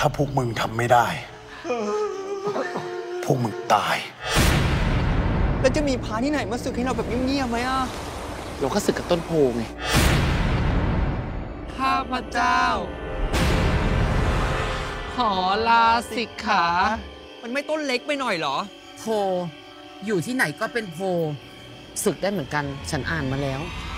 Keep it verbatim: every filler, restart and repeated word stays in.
ถ้าพวกมึงทำไม่ได้ พวกมึงตายแล้วจะมีพาที่ไหนมาศึกให้เราแบบเงียบๆไหมอ่ะเราก็ศึกกับต้นโพไงข้าพเจ้า ขอลาสิกขามันไม่ต้นเล็กไปหน่อยเหรอโพอยู่ที่ไหนก็เป็นโพศึกได้เหมือนกันฉันอ่านมาแล้ว